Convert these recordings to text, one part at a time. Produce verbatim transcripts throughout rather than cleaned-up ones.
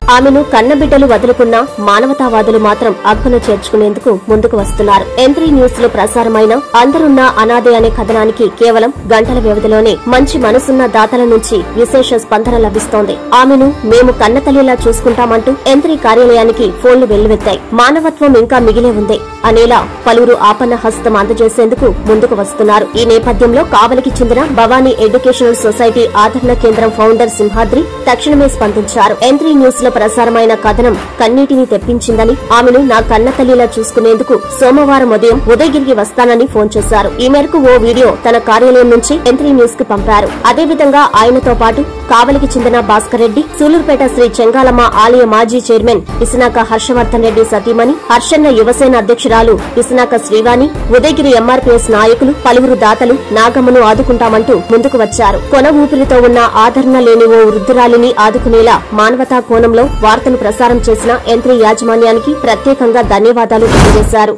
ఆమెను కన్నబిడ్డలు వదులుకున్న మానవతావాదులు మాత్రం అక్కును చేర్చుకునేందుకు ముందుకు వస్తున్నారు. ఎంత్రీ న్యూస్ లో ప్రసారమైన అందరున్న అనాథే అనే కథనానికి కేవలం గంటల వ్యవధిలోనే మంచి మనసున్న దాతల నుంచి విశేష స్పందన లభిస్తోంది. ఆమెను మేము కన్నతల్లిలా చూసుకుంటామంటూ ఎంత్రీ కార్యాలయానికి ఫోన్లు వెల్లువెత్తాయి. మానవత్వం ఇంకా మిగిలే ఉంది అనేలా పలువురు ఆపన్న హస్తం అందజేసేందుకు ముందుకు వస్తున్నారు. ఈ నేపథ్యంలో కావలికి చెందిన భవానీ ఎడ్యుకేషనల్ సొసైటీ ఆదరణ కేంద్రం ఫౌండర్ సింహాద్రి తక్షణమే స్పందించారు. ఎంత్రీ న్యూస్ లో ప్రసారమైన కథనం కన్నీటిని తెప్పించిందని, ఆమెను నా కన్నతల్లిలా చూసుకునేందుకు సోమవారం ఉదయం ఉదయగిరికి వస్తానని ఫోన్ చేశారు. ఈ మేరకు ఓ వీడియో తన కార్యాలయం నుంచి ఎంత్రీ న్యూస్ కు పంపారు. అదేవిధంగా ఆయనతో పాటు కావలికి చెందిన భాస్కర్ రెడ్డి, సూలూరుపేట శ్రీ చెంగాలమ్మ ఆలయ మాజీ చైర్మన్ ఇసునాక హర్షవర్ధన్ రెడ్డి సతీమణి, హర్షన్న యువసేన అధ్యక్షురాలు ఇసునాక శ్రీవాణి, ఉదయగిరి ఎంఆర్పీఎస్ నాయకులు, పలువురు దాతలు నాగమ్మను ఆదుకుంటామంటూ ముందుకు వచ్చారు. కొన ఊపిరితో ఉన్న ఆదరణ లేని ఓ వృద్ధురాలిని ఆదుకునేలా మానవతా కోణంలో వార్తలు ప్రసారం చేసిన ఎంత్రీ యాజమాన్యానికి ప్రత్యేకంగా ధన్యవాదాలు తెలియజేశారు.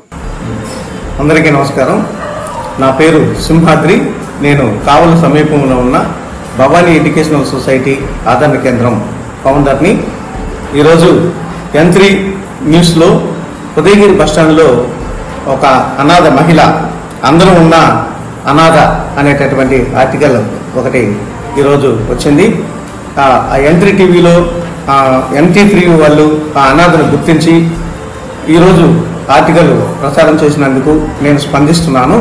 అందరికీ నమస్కారం. నా పేరు సింహాద్రి. నేను కావలి సమీపంలో ఉన్న భవానీ ఎడ్యుకేషనల్ సొసైటీ ఆదరణ కేంద్రం ఫౌండర్ని. ఈరోజు ఎంత్రీ న్యూస్లో ఉదయగిరి బస్టాండ్లో ఒక అనాథ మహిళ, అందరూ ఉన్న అనాథ అనేటటువంటి ఆర్టికల్ ఒకటి ఈరోజు వచ్చింది. ఆ ఎంట్రీ టీవీలో ఎంటీ త్రీ వాళ్ళు ఆ అనాథను గుర్తించి ఈరోజు ఆర్టికల్ ప్రసారం చేసినందుకు నేను స్పందిస్తున్నాను.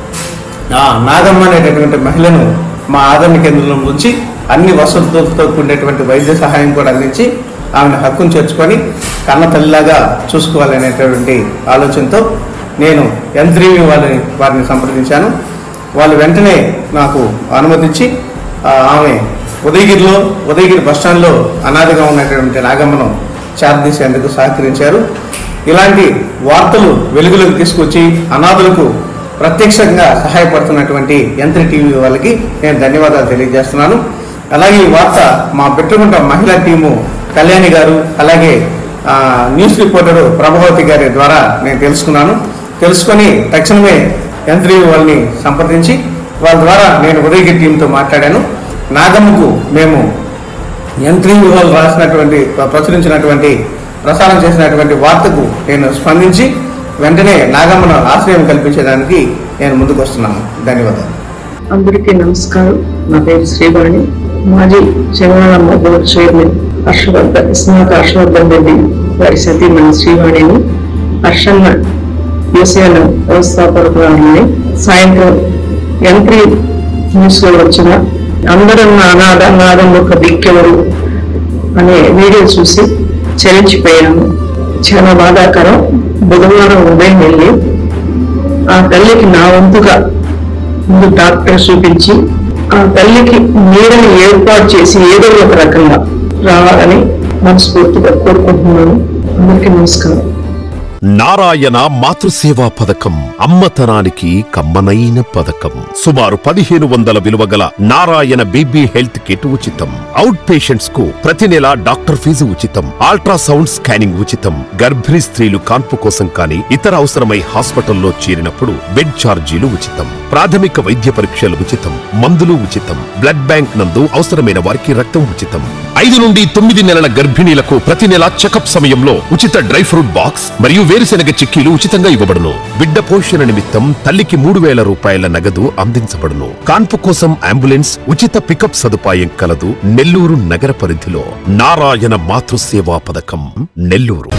ఆ నాగమ్మ అనేటటువంటి మహిళను మా ఆదరణ కేంద్రం నుంచి అన్ని వసతులతో కూడినటువంటి వైద్య సహాయం కూడా అందించి ఆమెను హక్కును చేర్చుకొని కన్న తల్లిలాగా చూసుకోవాలనేటటువంటి ఆలోచనతో నేను ఎంత్రీ వాళ్ళని వారిని సంప్రదించాను. వాళ్ళు వెంటనే నాకు అనుమతించి ఆమె ఉదయగిరిలో ఉదయగిరి బస్టాండ్లో అనాథగా ఉన్నటువంటి నాగమ్మను చేరదీసేందుకు సహకరించారు. ఇలాంటి వార్తలు వెలుగులోకి తీసుకొచ్చి అనాథులకు ప్రత్యక్షంగా సహాయపడుతున్నటువంటి ఎంత్రీ టీవీ వాళ్ళకి నేను ధన్యవాదాలు తెలియజేస్తున్నాను. అలాగే ఈ వార్త మా బిట్రగుంట మహిళా టీము కళ్యాణి గారు, అలాగే న్యూస్ రిపోర్టరు ప్రభావతి గారి ద్వారా నేను తెలుసుకున్నాను. తెలుసుకొని తక్షణమే ఎంత్రీ వాళ్ళని సంప్రదించి వాళ్ళ ద్వారా నేను ఉదయగిరి టీంతో మాట్లాడాను. నాగమ్మకు మేము ఎంత్రీ వాళ్ళు రాసినటువంటి ప్రచురించినటువంటి ప్రసారం చేసినటువంటి వార్తకు నేను స్పందించి వెంటనే నాగమ్మను ఆశ్రయం కల్పించడానికి నేను ముందుకు వస్తున్నాను. ధన్యవాదాలు. అందరికీ నమస్కారం. నా పేరు శ్రీవాణి. మాజీ చెంగాలమ్మ బోర్డు చైర్మన్ హర్షవర్ధన్ ఇస్నాక హర్షవర్ధన్ రెడ్డి వారి సతీమణి శ్రీవాణిని, హర్షన్న యువసేన వ్యవస్థాపకురాలని. సాయంత్రం ఎంత్రీ న్యూస్ లో వచ్చిన అందరన్న అనాథ నాదం ఒక దిక్కెవరు అనే వీడియో చూసి చలించిపోయాను. చాలా బాధాకరం. బుధవారం ఉదయం వెళ్ళి ఆ తల్లికి నా వంతుగా ముందు డాక్టర్ చూపించి ఆ తల్లికి నీడని ఏర్పాటు చేసి ఏదో ఒక రకంగా రావాలని మనస్ఫూర్తిగా కోరుకుంటున్నాను. అందరికీ నమస్కారం. నారాయణ మాతృసేవా పథకం అమ్మతనానికి కమ్మనైన పథకం. సుమారు పదిహేను వందల విలువ గల నారాయణ బేబీ హెల్త్ కిట్ ఉచితం. అవుట్ పేషెంట్స్ కు ప్రతి నెల డాక్టర్ ఫీజు ఉచితం. అల్ట్రాసౌండ్ స్కానింగ్ ఉచితం. గర్భిణీ స్త్రీలు కాన్పు కోసం కానీ ఇతర అవసరమై హాస్పిటల్లో చేరినప్పుడు బెడ్ ఛార్జీలు ఉచితం. ప్రాథమిక వైద్య పరీక్షలు ఉచితం. మందులు ఉచితం. బ్లడ్ బ్యాంక్ నందు అవసరమైన వారికి రక్తం ఉచితం. ఐదు నుండి తొమ్మిది నెలల గర్భిణీలకు ప్రతి నెల చెకప్ సమయంలో ఉచిత డ్రై ఫ్రూట్ బాక్స్ మరియు వేరుశెనగ చిక్కీలు ఉచితంగా ఇవ్వబడును. బిడ్డ పోషణ నిమిత్తం తల్లికి మూడు వేల రూపాయల నగదు అందించబడును. కాన్పు కోసం అంబులెన్స్ ఉచిత పికప్ సదుపాయం కలదు. నెల్లూరు నగర పరిధిలో నారాయణ మాతృసేవా పథకం, నెల్లూరు.